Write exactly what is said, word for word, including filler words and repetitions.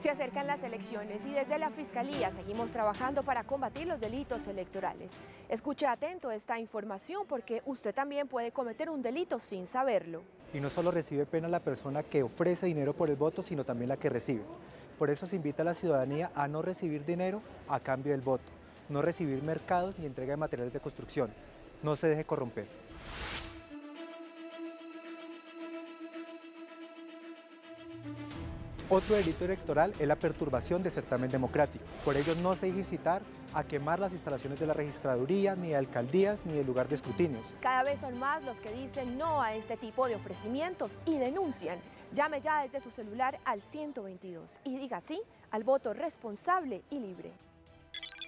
Se acercan las elecciones y desde la Fiscalía seguimos trabajando para combatir los delitos electorales. Escuche atento esta información porque usted también puede cometer un delito sin saberlo. Y no solo recibe pena la persona que ofrece dinero por el voto, sino también la que recibe. Por eso se invita a la ciudadanía a no recibir dinero a cambio del voto, no recibir mercados ni entrega de materiales de construcción. No se deje corromper. Otro delito electoral es la perturbación del certamen democrático. Por ello no se deje incitar a quemar las instalaciones de la registraduría, ni de alcaldías, ni del lugar de escrutinios. Cada vez son más los que dicen no a este tipo de ofrecimientos y denuncian. Llame ya desde su celular al ciento veintidós y diga sí al voto responsable y libre.